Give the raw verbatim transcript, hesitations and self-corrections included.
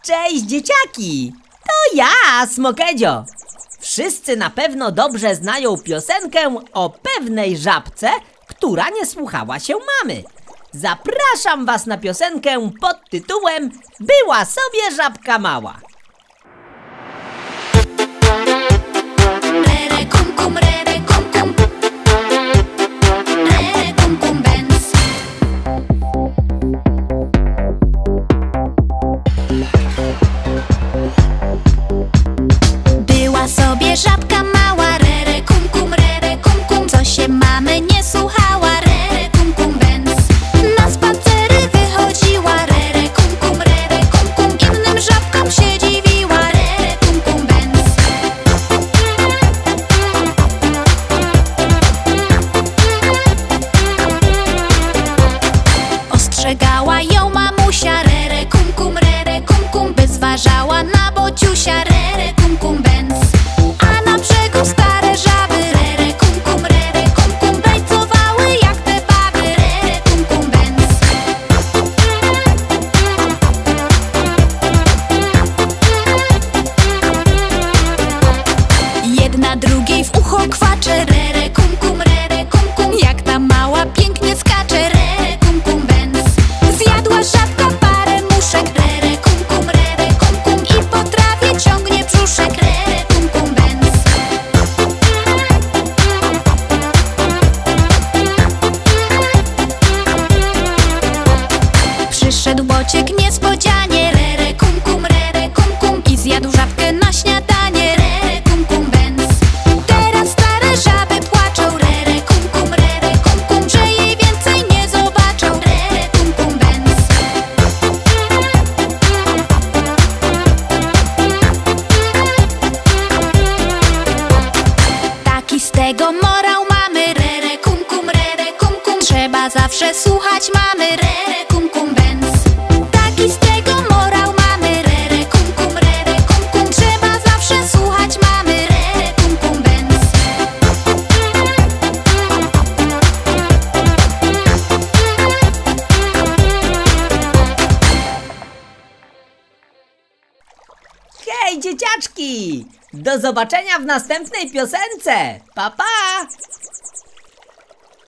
Cześć dzieciaki! To ja, Smokedzio. Wszyscy na pewno dobrze znają piosenkę o pewnej żabce, która nie słuchała się mamy. Zapraszam was na piosenkę pod tytułem Była sobie żabka mała. Rere kum kum, rere kum kum, rere kum kum benz. Była sobie żabka mała, rere kum kum, rere kum kum, co się mamy nie słuchała, rere kum kum benz. Na spacery wychodziła, rere kum kum, rere kum kum, innym żabkom się dziwiła, rere kum kum benz. Ostrzegała ją mamusia, rere kum kum, rere kum kum, by zważała na bociusia, rere kum kum benz. A na brzegu stare żaby, rere kum kum, rere kum kum, bejcowały jak te baby, rere kum kum benz. Jedna drugiej w ucho kwacze, rere kum kum, rere kum kum, jak ta mała pięknie skacze, rere kum kum benz. Zjadła żabka parę muszek, rere kum kum, rere kum kum, i po trawie ciągnie brzuszek, rere kum kum benz. Przyszedł bociek niespodzianie, rere kum kum, rere kum kum, i zjadł żabkę na śniadanie, rere kum kum benz. Teraz stare żaby płaczą, rere kum kum, rere kum kum, że jej więcej nie zobaczą, rere kum kum benz. Taki z tego morał mamy, rere kum kum, rere kum kum, trzeba zawsze słuchać mamy, rere kum kum benz. Taki z tego morał mamy, rere kum kum, rere kum kum, trzeba zawsze słuchać mamy, rere kum kum benz. Hej dzieciaczki! Do zobaczenia w następnej piosence! Pa, pa!